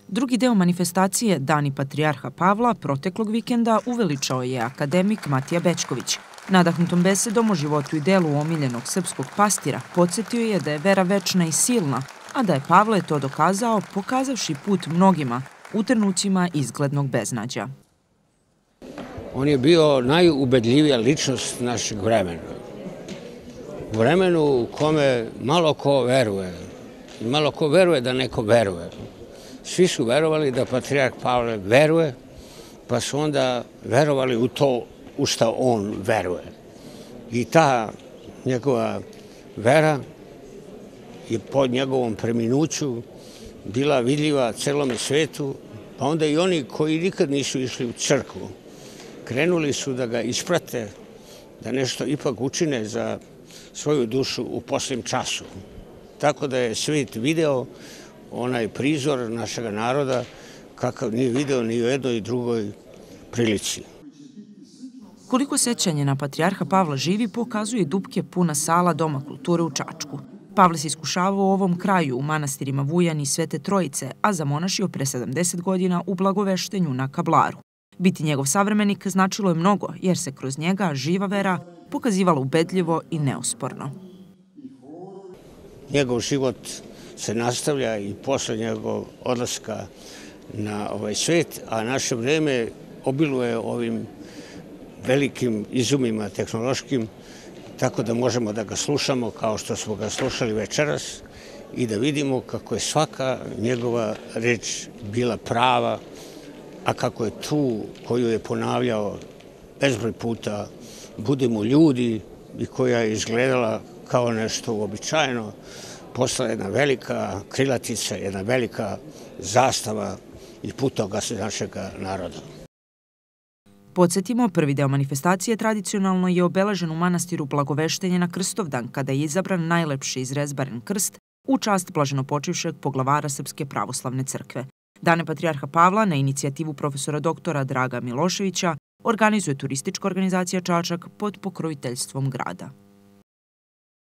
Drugi deo manifestacije Dani Patrijarha Pavla proteklog vikenda uveličao je akademik Matija Bećković. Nadahnutom besedom o životu i delu omiljenog srpskog pastira podsjetio je da je vera večna i silna, a da je Pavle to dokazao pokazavši put mnogima u trenucima izglednog beznađa. On je bio najubedljivija ličnost našeg vremena. U vremenu u kome malo ko veruje. Malo ko veruje da neko veruje. Svi su verovali da Patrijarh Pavle veruje, pa su onda verovali u to u što on veruje. I ta njegova vera je po njegovom preminuću bila vidljiva celome svetu, pa onda i oni koji nikad nisu išli u crkvu krenuli su da ga isprate, da nešto ipak učine za svoju dušu u posljednjem času. Tako da je svijet video onaj prizor našeg naroda kakav nije video ni u jednoj i drugoj prilici. Koliko sećanje na Patrijarha Pavla živi pokazuje dupke puna sala Doma kulture u Čačku. Pavle se iskušavao u ovom kraju u manastirima Vujan i Svete Trojice, a zamonašio pre 70 godina u Blagoveštenju na Kablaru. Biti njegov savremenik značilo je mnogo, jer se kroz njega živa vera pokazivala ubedljivo i neosporno. Njegov život se nastavlja i posle njegovog odlaska na ovaj svet, a naše vreme obiluje ovim velikim izumima tehnološkim, tako da možemo da ga slušamo kao što smo ga slušali večeras i da vidimo kako je svaka njegova reč bila prava, a kako je tu koju je ponavljao bezbroj puta budemo ljudi i koja je izgledala kao nešto uobičajeno, postala jedna velika krilatica, jedna velika zastava i putokaz našeg naroda. Podsjetimo, prvi deo manifestacije tradicionalno je obeležen u manastiru Blagoveštenje na Krstovdan, kada je izabran najlepši izrezbaren krst u čast blaženopočivšeg poglavara Srpske pravoslavne crkve. Dane Patrijarha Pavla na inicijativu profesora doktora Draga Miloševića organizuje turistička organizacija Čačak pod pokroviteljstvom grada.